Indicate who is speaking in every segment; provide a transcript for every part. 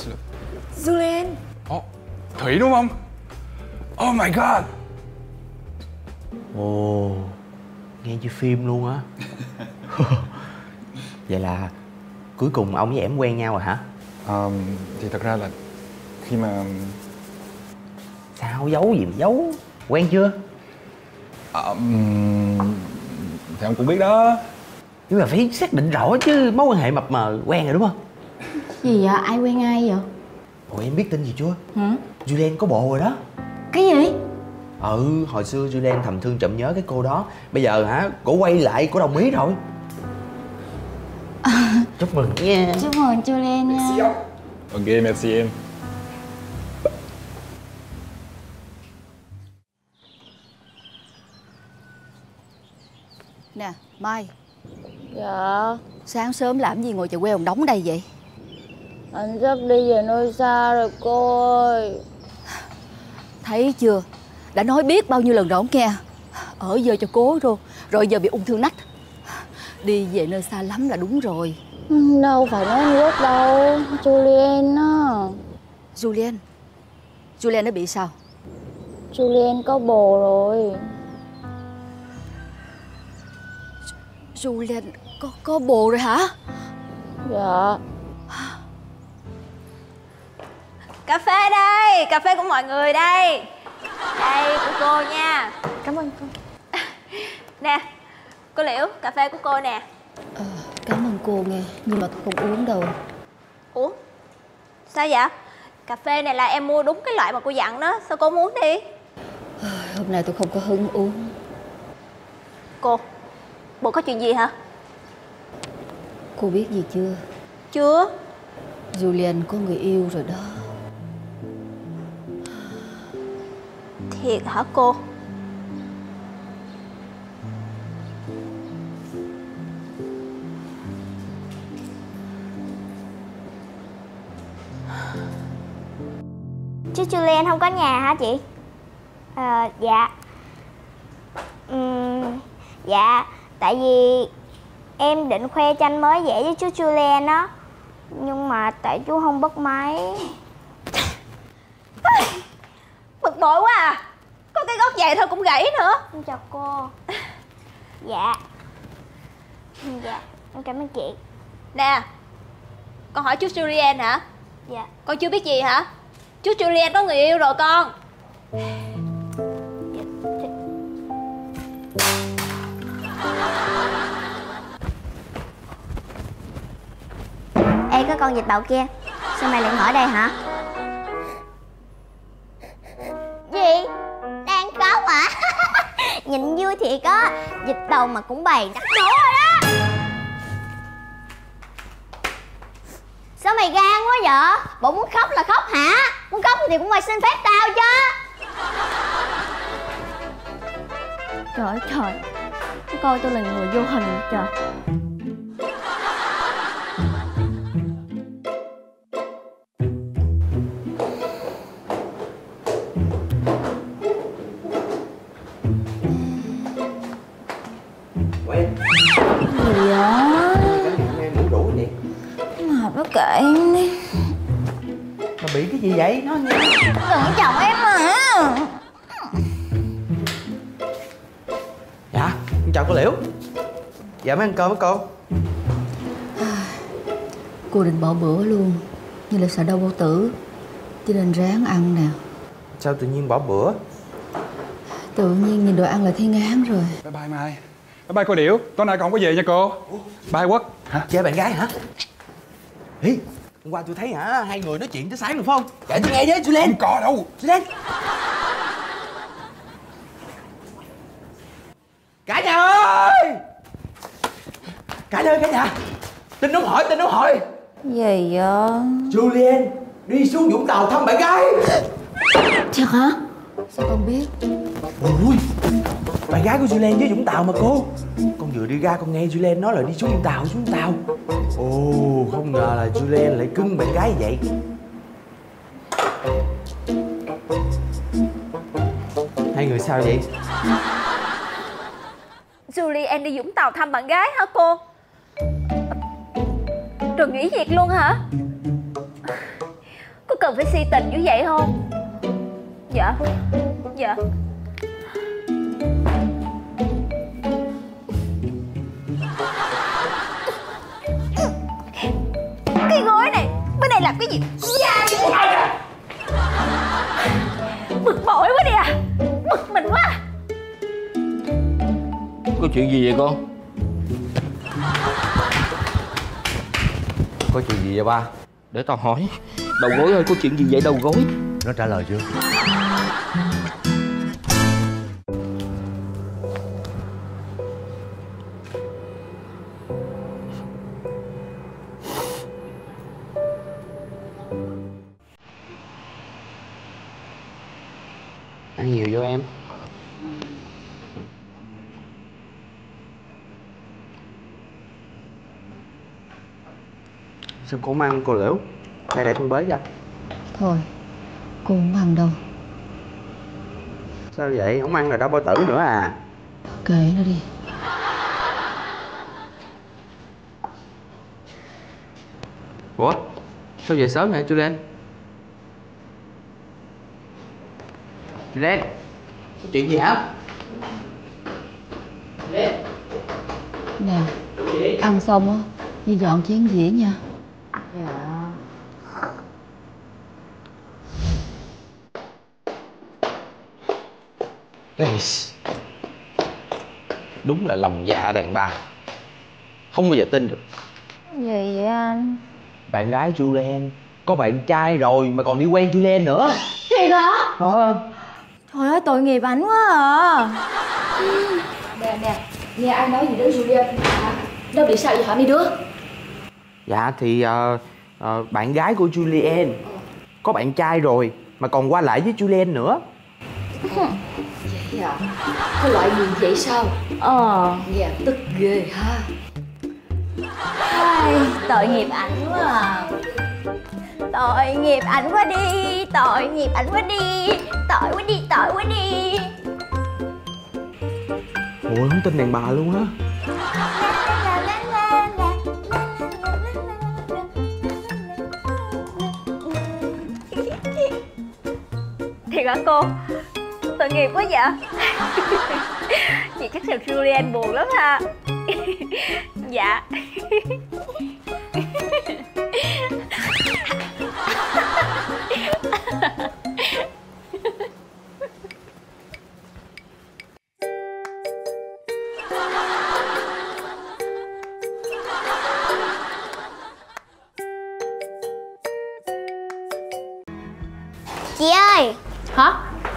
Speaker 1: Leslie.
Speaker 2: Julian.
Speaker 1: Ồ, Thủy đúng không? Oh my god.
Speaker 3: Ồ, nghe như phim luôn á. Vậy là cuối cùng ông với em quen nhau rồi hả?
Speaker 1: Thì thật ra là khi mà...
Speaker 3: Sao giấu gì mà giấu? Quen chưa?
Speaker 1: Thì ông cũng biết đó.
Speaker 3: Nhưng mà phải xác định rõ chứ, mối quan hệ mập mờ quen rồi đúng không?
Speaker 2: Gì vậy? Ai quen ai vậy?
Speaker 3: Ủa em biết tin gì chưa?
Speaker 2: Hả?
Speaker 3: Julian có bồ rồi đó.
Speaker 2: Cái gì?
Speaker 3: Hồi xưa Julian thầm thương trộm nhớ cái cô đó. Bây giờ hả, cổ quay lại, cổ đồng ý rồi. Chúc mừng nha.
Speaker 2: Chúc mừng Julian nha.
Speaker 1: Ok, merci em.
Speaker 4: Nè, Mai.
Speaker 5: Dạ.
Speaker 4: Sáng sớm làm gì ngồi chợ quê ông đóng đây vậy?
Speaker 5: Anh sắp đi về nơi xa rồi cô ơi.
Speaker 4: Thấy chưa? Đã nói biết bao nhiêu lần rồi ông nghe. Ở giờ cho cố rồi giờ bị ung thư nách. Đi về nơi xa lắm là đúng rồi.
Speaker 5: Đâu phải nói nước đâu. Julian á.
Speaker 4: Julian. Julian nó bị sao?
Speaker 5: Julian có bồ rồi.
Speaker 4: Julian có bồ rồi hả?
Speaker 5: Dạ.
Speaker 2: Cà phê đây, cà phê của mọi người đây. Đây của cô nha. Cảm ơn cô. Nè, cô Liễu, cà phê của cô nè.
Speaker 4: Cảm ơn cô nghe, nhưng mà tôi không uống đâu.
Speaker 2: Uống? Sao vậy? Cà phê này là em mua đúng cái loại mà cô dặn đó. Sao cô không uống đi?
Speaker 4: Hôm nay tôi không có hứng uống.
Speaker 2: Bộ có chuyện gì hả?
Speaker 4: Cô biết gì chưa?
Speaker 2: Chưa.
Speaker 4: Julian có người yêu rồi đó.
Speaker 2: Thiệt hả cô?
Speaker 6: Chứ Julian không có nhà hả chị? Dạ. Dạ, tại vì em định khoe tranh mới vẽ với chú Julian á. Nhưng mà tại chú không bắt máy.
Speaker 2: Bực bội quá à. Có cái gốc vậy thôi cũng gãy nữa.
Speaker 6: Em chào cô. Dạ. Dạ, em cảm ơn chị.
Speaker 2: Nè, con hỏi chú Julian hả?
Speaker 6: Dạ.
Speaker 2: Con chưa biết gì hả? Chú Julian có người yêu rồi con.
Speaker 6: Ê, có con vịt bầu kia. Sao mày lại ngồi ở đây hả? Gì? Đang khóc hả? Nhìn vui thiệt á. Vịt bầu mà cũng bày đắt đố rồi đó. Sao mày gan quá vậy? Bộ muốn khóc là khóc hả? Muốn khóc thì cũng phải xin phép tao chứ.
Speaker 5: Trời ơi trời. Coi tôi là người vô hình vậy trời.
Speaker 4: Gì vậy?
Speaker 3: Em ngủ đủ vậy?
Speaker 4: Mà nó kệ em đi.
Speaker 3: Mà bị cái gì vậy? Nói nghe.
Speaker 4: Đừng chồng em mà.
Speaker 3: Dạ, con chào cô Liễu. Dạ mới ăn cơm với cô.
Speaker 4: Cô định bỏ bữa luôn, nhưng là sợ đau bao tử, cho nên ráng ăn nè.
Speaker 3: Sao tự nhiên bỏ bữa?
Speaker 4: Tự nhiên nhìn đồ ăn là thấy ngán rồi.
Speaker 1: Bye bye Mai. Bye bye cô Điểu. Tối nay con không có về nha cô. Bye Quốc. Hả?
Speaker 3: Chơi bạn gái hả? Ý, hôm qua tôi thấy hả, hai người nói chuyện tới sáng được phải không? Kể tôi nghe với Julian.
Speaker 1: Không có đâu.
Speaker 3: Julian. Cả nhà ơi! Cả nhà ơi, cả nhà! Tin nóng hỏi, tin nóng hỏi!
Speaker 4: Gì vậy?
Speaker 3: Julian đi xuống Vũng Tàu thăm bạn gái.
Speaker 4: Thật hả? Sao con biết?
Speaker 3: Ôi, bạn gái của Julian với Vũng Tàu mà cô. Con vừa đi ra con nghe Julian nói là đi xuống Vũng Tàu, xuống Vũng Tàu. Ồ, không ngờ là Julian lại cưng bạn gái vậy. Hai người sao vậy?
Speaker 2: Julian đi Vũng Tàu thăm bạn gái hả cô? Rồi nghỉ việc luôn hả? cần phải si tình như vậy không? Dạ. Dạ. Cái gối này bên này làm cái gì? Bực bội quá đi à. Bực mình quá.
Speaker 3: Có chuyện gì vậy con? Có chuyện gì vậy ba?
Speaker 7: Để tao hỏi. Đầu gối ơi, có chuyện gì vậy đầu gối?
Speaker 3: Nó trả lời chưa?
Speaker 7: Ăn nhiều vô em. Sao cô không ăn cô Liễu? Hay để con bới ra?
Speaker 4: Thôi, cô không ăn đâu.
Speaker 7: Sao vậy? Không ăn là đau bao tử nữa à?
Speaker 4: Kệ nó đi.
Speaker 7: Ủa? Sao về sớm vậy Julian? Julian? Có chuyện gì hả? Julian?
Speaker 4: Nè, ăn xong á, đi dọn chén dĩa nha.
Speaker 7: Dạ. Đúng là lòng dạ đàn bà. Không bao giờ tin được.
Speaker 2: Gì vậy anh?
Speaker 3: Bạn gái Julian có bạn trai rồi mà còn đi quen Julian nữa.
Speaker 2: Thiệt hả? Trời ơi, tội nghiệp ảnh quá à.
Speaker 4: Nè, nghe ai nói gì đến Julian hả? Đâu bị sao vậy hả mấy đứa?
Speaker 3: Dạ thì bạn gái của Julian có bạn trai rồi mà còn qua lại với Julian nữa.
Speaker 4: Vậy à? Có loại người vậy sao? Nghe tức ghê ha.
Speaker 2: Ai, tội nghiệp ảnh quá à. Tội nghiệp ảnh quá đi. Tội nghiệp ảnh quá đi. Tội quá đi, tội quá đi.
Speaker 3: Ôi không tin đàn bà luôn á.
Speaker 2: Thiệt hả cô? Tội nghiệp quá vậy. Chị chắc là Julian buồn lắm ha. Dạ.
Speaker 6: Chị ơi.
Speaker 2: Hả?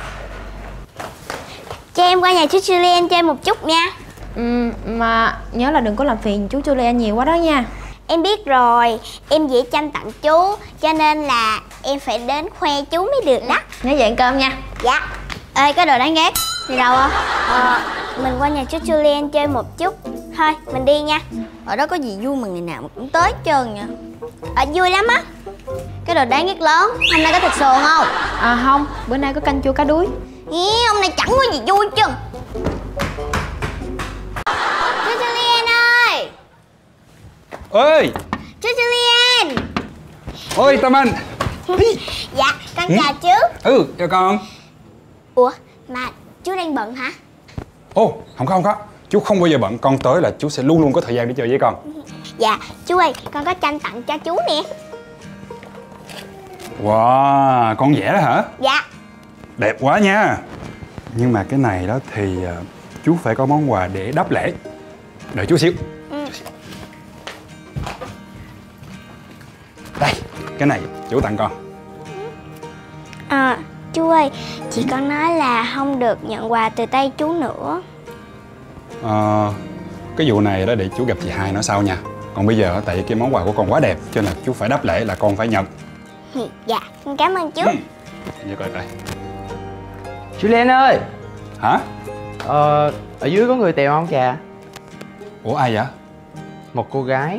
Speaker 6: Cho em qua nhà chú Julian chơi một chút nha.
Speaker 2: Mà nhớ là đừng có làm phiền chú Julian nhiều quá đó nha.
Speaker 6: Em biết rồi, em vẽ tranh tặng chú, cho nên là em phải đến khoe chú mới được đó.
Speaker 2: Nhớ về ăn cơm nha.
Speaker 6: Dạ. Ê, có đồ đáng ghét. Đi đâu á? Mình qua nhà chú Julian chơi một chút. Thôi, mình đi nha. Ở đó có gì vui mà ngày nào mà cũng tới hết trơn nha. Vui lắm á. Cái đồ đáng ghét lớn, hôm nay có thịt sườn không?
Speaker 2: Không, bữa nay có canh chua cá đuối.
Speaker 6: Ý, hôm nay chẳng có gì vui chứ. Chú Julian ơi.
Speaker 1: Ơi.
Speaker 6: Chú Julian.
Speaker 1: Ôi Tâm Anh.
Speaker 6: Dạ, con chào chú.
Speaker 1: Chào con.
Speaker 6: Ủa, mà chú đang bận hả?
Speaker 1: Ồ, không có. Chú không bao giờ bận, con tới là chú sẽ luôn luôn có thời gian để chơi với con.
Speaker 6: Dạ, chú ơi, con có tranh tặng cho chú nè.
Speaker 1: Wow, con vẽ đó hả?
Speaker 6: Dạ.
Speaker 1: Đẹp quá nha. Nhưng mà cái này đó thì chú phải có món quà để đáp lễ. Đợi chú xíu. Đây, cái này chú tặng con.
Speaker 6: Chú ơi, chị con nói là không được nhận quà từ tay chú nữa.
Speaker 1: Cái vụ này đó để chú gặp chị Hai nói sau nha. Còn bây giờ tại cái món quà của con quá đẹp cho nên là chú phải đáp lễ là con phải nhận.
Speaker 6: Dạ, con cảm ơn chú.
Speaker 1: Như coi coi.
Speaker 3: Julian ơi.
Speaker 1: Hả?
Speaker 3: Ở dưới có người tèo không kìa?
Speaker 1: Ủa ai vậy?
Speaker 3: Một cô gái.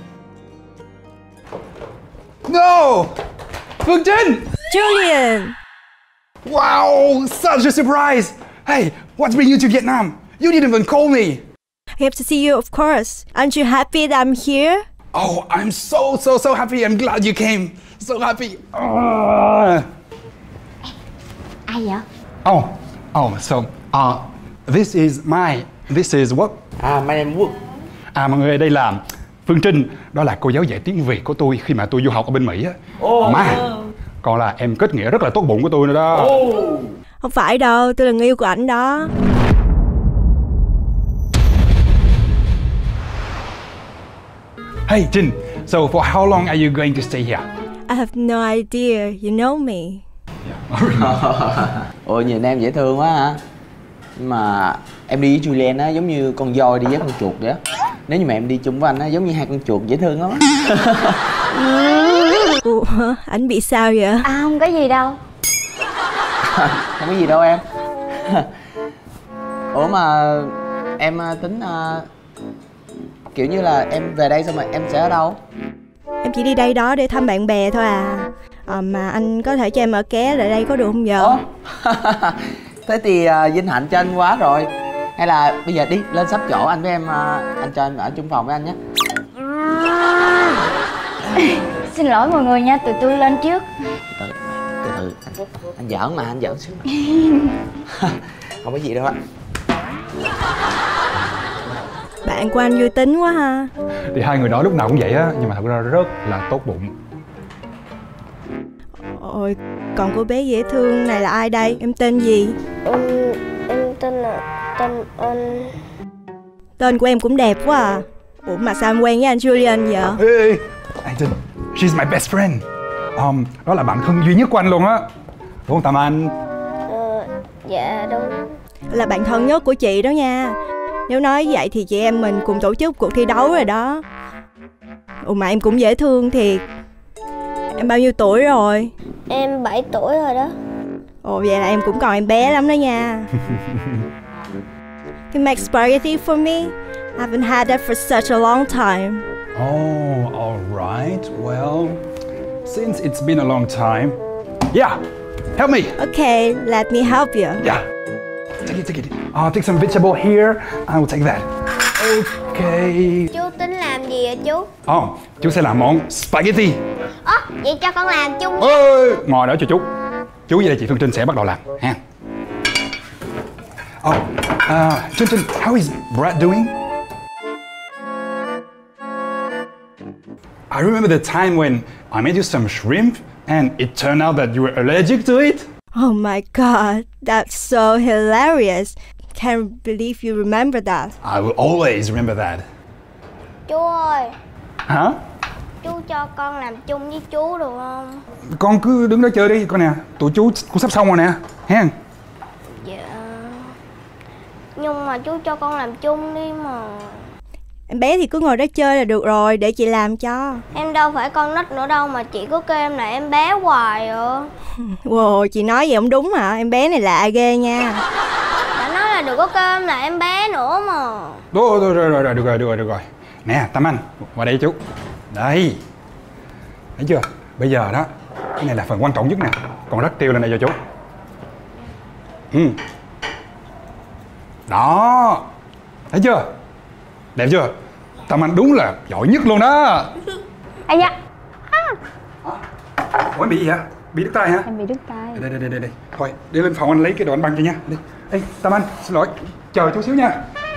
Speaker 1: No! Phương Trinh!
Speaker 8: Julian!
Speaker 1: Wow! Such a surprise! Hey, what's bringing you to Vietnam? You didn't even call me!
Speaker 8: I have to see you, of course. Aren't you happy that I'm here?
Speaker 1: Oh, I'm so happy. I'm glad you came. So happy.
Speaker 6: Ai vậy?
Speaker 1: So, this is what?
Speaker 3: My name Quốc.
Speaker 1: Mọi người, đây là Phương Trinh. Đó là cô giáo dạy tiếng Việt của tôi khi mà tôi du học ở bên Mỹ á. Còn là em kết nghĩa rất là tốt bụng của tôi nữa đó.
Speaker 8: Không phải đâu, tôi là người yêu của ảnh đó.
Speaker 1: Hey Trinh, so for how long are you going to stay here?
Speaker 8: I have no idea, you know me.
Speaker 7: Ôi nhìn em dễ thương quá hả? Nhưng mà em đi với Julian á giống như con voi đi với con chuột vậy á. Nếu như mà em đi chung với anh á giống như hai con chuột dễ thương lắm á.
Speaker 8: Ủa, ảnh bị sao vậy?
Speaker 6: Không có gì đâu.
Speaker 7: Không có gì đâu em. Ủa mà em tính kiểu như là em về đây xong rồi em sẽ ở đâu?
Speaker 8: Em chỉ đi đây đó để thăm bạn bè thôi à. Mà anh có thể cho em ở ké lại đây có được không giờ?
Speaker 7: Thế thì vinh hạnh cho anh quá rồi. Hay là bây giờ đi lên sắp chỗ anh với em, anh cho em ở chung phòng với anh nhé.
Speaker 6: Xin lỗi mọi người nha, tụi tôi lên trước.
Speaker 7: Từ từ anh giỡn mà, anh giỡn xíu. Không có gì đâu á.
Speaker 8: Bạn của anh vui tính quá ha.
Speaker 1: Thì hai người đó lúc nào cũng vậy á, nhưng mà thật ra rất là tốt bụng.
Speaker 8: Ôi, còn cô bé dễ thương này là ai đây? Em tên gì?
Speaker 6: Em tên anh.
Speaker 8: Tên của em cũng đẹp quá à. Ủa mà sao em quen với anh Julian vậy?
Speaker 1: Ê, Trinh, she's my best friend. Đó là bạn thân duy nhất của anh luôn á. Đúng không Tâm Anh?
Speaker 6: Dạ đúng.
Speaker 8: Là bạn thân nhất của chị đó nha. Nếu nói vậy thì chị em mình cùng tổ chức cuộc thi đấu rồi đó. Ủa mà em cũng dễ thương thiệt. Em bao nhiêu tuổi rồi?
Speaker 6: Em 7 tuổi rồi đó.
Speaker 8: Ồ vậy là em cũng còn em bé lắm đó nha. Can you make spaghetti for me? I haven't had that for such a long time.
Speaker 1: Oh, all right. Well, since it's been a long time, yeah, help me.
Speaker 8: Okay, let me help you.
Speaker 1: Yeah, take it. Take some vegetable here. I will take that. Okay.
Speaker 6: Chú tính làm gì vậy chú?
Speaker 1: Chú sẽ làm món spaghetti.
Speaker 6: Vậy cho con làm chung.
Speaker 1: Ôi, ngồi đó cho chú. Chú với chị Phương Trinh sẽ bắt đầu làm ha. Trinh, how is Brad doing? I remember the time when I made you some shrimp and it turned out that you were allergic to it.
Speaker 8: Oh my god, that's so hilarious. Can't believe you remember that.
Speaker 1: I will always remember that.
Speaker 6: Chú ơi.
Speaker 1: Hả?
Speaker 6: Chú cho con làm chung với chú được không?
Speaker 1: Con cứ đứng đó chơi đi con nè. Tụi chú cũng sắp xong rồi nè. Ha?
Speaker 6: Dạ. Nhưng mà chú cho con làm chung đi mà.
Speaker 8: Em bé thì cứ ngồi đó chơi là được rồi, để chị làm cho.
Speaker 6: Em đâu phải con nít nữa đâu mà chị cứ kêu em là em bé hoài à.
Speaker 8: Wow, chị nói vậy không đúng hả? Em bé này lạ ghê nha.
Speaker 6: Đã nói là đừng có kêu em là em bé nữa mà.
Speaker 1: Rồi, được rồi. Nè, Tâm Anh, qua đây chú. Đây. Thấy chưa? Bây giờ đó, cái này là phần quan trọng nhất nè. Còn rắc tiêu lên đây cho chú. Đó. Thấy chưa? Đẹp chưa? Tâm Anh đúng là giỏi nhất luôn đó.
Speaker 6: Ây da.
Speaker 1: Ủa em bị gì hả? Bị đứt tay hả?
Speaker 6: Em bị đứt tay.
Speaker 1: Đây. Thôi, đi lên phòng anh lấy cái đồ anh băng cho nha. Đi. Ê, Tâm Anh, xin lỗi. Chờ chút xíu nha.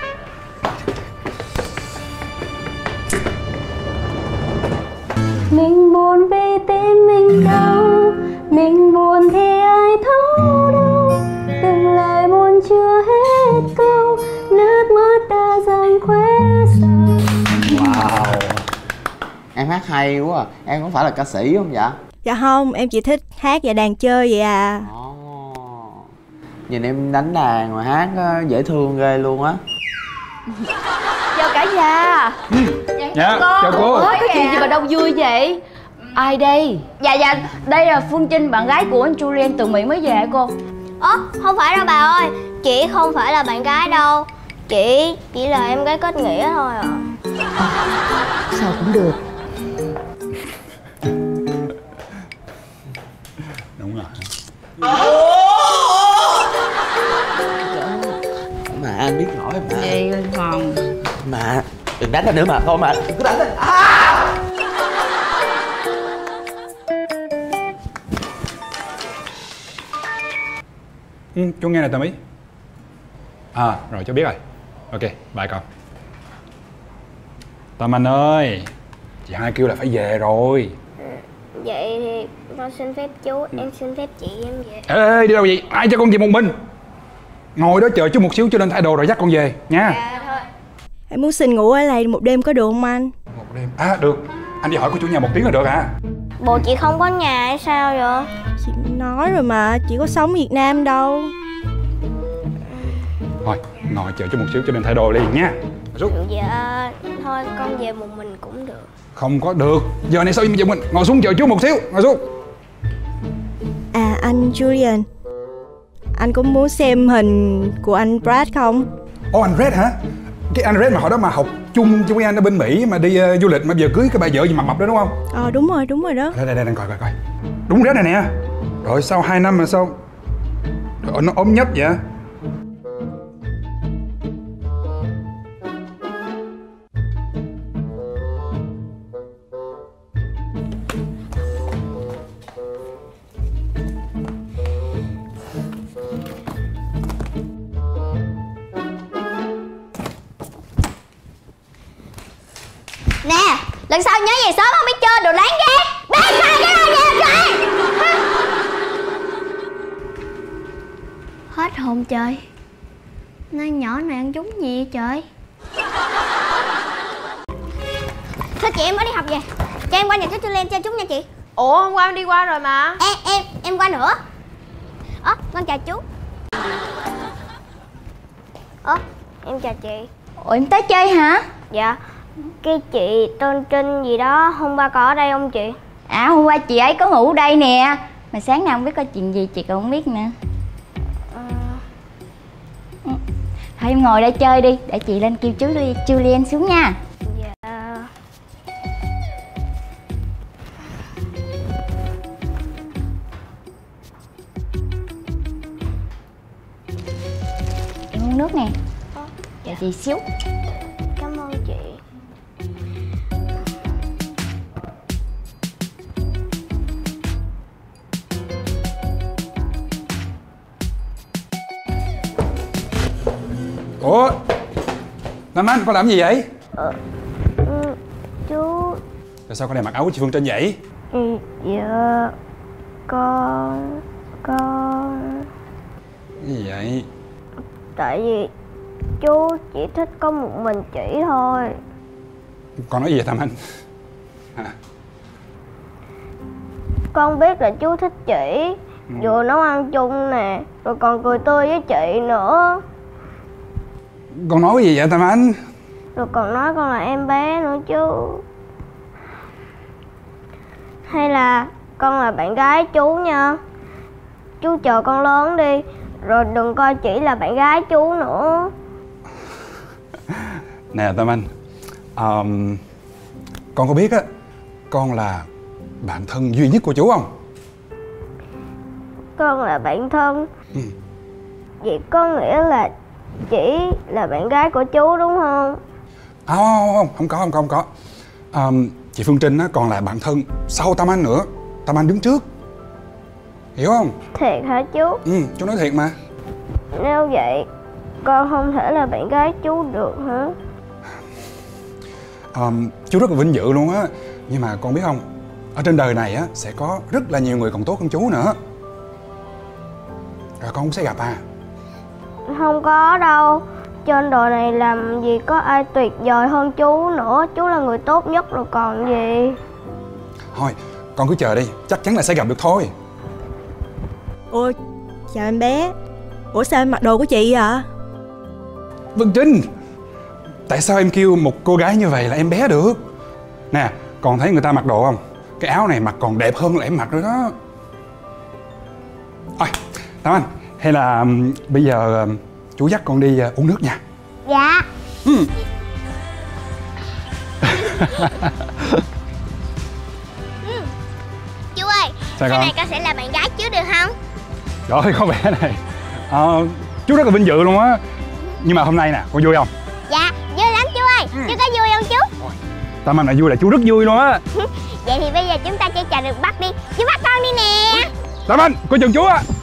Speaker 5: Mình buồn vì tim mình đau, mình buồn thì ai thấu đâu. Từng lời buồn chưa hết câu, nước mắt đã dần khuấy sầu.
Speaker 7: Wow, em hát hay quá à. Em không phải là ca sĩ không vậy?
Speaker 8: Dạ không, em chỉ thích hát và đàn chơi vậy à.
Speaker 7: Nhìn em đánh đàn mà hát dễ thương ghê luôn á.
Speaker 4: Chào cả nhà.
Speaker 1: Dạ, chào cô.
Speaker 4: Ủa, có chuyện gì mà đông vui vậy? Ai đây?
Speaker 5: Dạ, đây là Phương Trinh, bạn gái của anh Julian từ Mỹ mới về hả cô?
Speaker 6: Không phải đâu bà ơi. Chị không phải là bạn gái đâu. Chị chỉ là em gái kết nghĩa thôi à.
Speaker 4: Sao cũng được.
Speaker 1: Đúng rồi.
Speaker 7: Mà anh biết nổi mà.
Speaker 4: Đi lên phòng.
Speaker 7: Mà đừng đánh anh nữa mà, thôi mà đừng có đánh anh.
Speaker 1: Chú nghe này Tâm Ý. À rồi chú biết rồi. Ok bye con. Tâm Anh ơi, chị hai kêu là phải về rồi.
Speaker 6: Vậy thì con xin phép chú, em xin phép chị em về.
Speaker 1: Ê đi đâu vậy? Ai cho con về một mình? Ngồi đó chờ chú một xíu cho nên thay đồ rồi dắt con về nha.
Speaker 6: Dạ thôi.
Speaker 8: Em muốn xin ngủ ở đây một đêm có được không anh?
Speaker 1: Một đêm. À được. Anh đi hỏi của chủ nhà 1 tiếng là được hả?
Speaker 6: Bộ chị không có nhà hay sao vậy?
Speaker 8: Chị nói rồi mà, chị có sống Việt Nam đâu.
Speaker 1: Thôi ngồi chờ chú một xíu cho nên thay đồ liền nha. Rút.
Speaker 6: Dạ thôi con về một mình cũng được.
Speaker 1: Không có được. Giờ này sao im mình? Ngồi xuống chờ chú một xíu. Ngồi xuống.
Speaker 8: À anh Julian, anh có muốn xem hình của anh Brad không?
Speaker 1: Ồ anh Red hả? Cái anh Red mà hồi đó mà học chung với anh ở bên Mỹ mà đi du lịch mà giờ cưới cái bà vợ gì mập mập đó đúng không?
Speaker 8: Đúng rồi đó.
Speaker 1: Đây đang coi. Đúng Red này nè. Rồi sau 2 năm mà sao nó ốm nhất vậy?
Speaker 6: Nè, lần sau nhớ về sớm không biết chơi đồ đáng ghét. Bé khai cái đồ về trời. Hết hồn trời. Nay nhỏ này ăn trúng gì vậy trời? Thôi chị em mới đi học về. Cho em qua nhà chú Len chơi chút nha chị.
Speaker 2: Ủa hôm qua em đi qua rồi mà.
Speaker 6: Em qua nữa. Con chào chú. Em chào chị.
Speaker 2: Ủa em tới chơi hả?
Speaker 6: Dạ. Cái chị tên Trinh gì đó hôm qua có ở đây không chị?
Speaker 2: À hôm qua chị ấy có ngủ ở đây nè. Mà sáng nào không biết có chuyện gì chị cũng không biết nè. Thôi em ngồi đây chơi đi. Để chị lên kêu chú Julian xuống nha.
Speaker 6: Dạ.
Speaker 2: Em uống nước nè. Chờ chị xíu.
Speaker 6: Cảm ơn chị.
Speaker 1: Ủa Nam Anh con làm gì vậy?
Speaker 6: Chú.
Speaker 1: Tại sao con lại mặc áo của chị Phương Trinh vậy?
Speaker 6: Dạ con
Speaker 1: Cái gì vậy?
Speaker 6: tại vì chú chỉ thích có một mình chị thôi.
Speaker 1: Con nói gì vậy Tam Anh? Hả?
Speaker 6: Con biết là chú thích chị, vừa nấu ăn chung nè, rồi còn cười tươi với chị nữa.
Speaker 1: Con nói cái gì vậy Tam Anh?
Speaker 6: Rồi còn nói con là em bé nữa chứ. Hay là con là bạn gái chú nha. Chú chờ con lớn đi, rồi đừng coi chỉ là bạn gái chú nữa.
Speaker 1: Nè Tam Anh, con có biết á, con là bạn thân duy nhất của chú không?
Speaker 6: Con là bạn thân. Vậy có nghĩa là chỉ là bạn gái của chú đúng không?
Speaker 1: Không có. Chị Phương Trinh á còn là bạn thân sau Tam Anh nữa. Tam Anh đứng trước, hiểu không?
Speaker 6: Thiệt hả chú?
Speaker 1: Chú nói thiệt mà.
Speaker 6: Nếu vậy con không thể là bạn gái chú được hả?
Speaker 1: Chú rất là vinh dự luôn á. Nhưng mà con biết không, ở trên đời này á sẽ có rất là nhiều người còn tốt hơn chú nữa. Rồi con cũng sẽ gặp à?
Speaker 6: Không có đâu. Trên đời này làm gì có ai tuyệt vời hơn chú nữa. Chú là người tốt nhất rồi còn gì.
Speaker 1: Thôi con cứ chờ đi, chắc chắn là sẽ gặp được thôi.
Speaker 8: Ôi, chào em bé. Ủa sao em mặc đồ của chị vậy?
Speaker 1: Vân Trinh, tại sao em kêu một cô gái như vậy là em bé được? Nè, còn thấy người ta mặc đồ không? Cái áo này mặc còn đẹp hơn là em mặc rồi đó. Thôi, Tam Anh, hay là bây giờ chú dắt con đi uống nước nha.
Speaker 6: Dạ. Chú ơi,
Speaker 1: Sao
Speaker 6: sau
Speaker 1: con?
Speaker 6: này con sẽ là bạn gái chú được không?
Speaker 1: Rồi con bé này, chú rất là vinh dự luôn á. Nhưng mà hôm nay nè, con vui không?
Speaker 6: Dạ, vui lắm chú ơi. Chú có vui không chú?
Speaker 1: Tam Anh là vui là chú rất vui luôn á.
Speaker 6: Vậy thì bây giờ chúng ta chơi trò rượt bắt đi. Chú bắt con đi nè.
Speaker 1: Tam Anh, coi chừng chú á.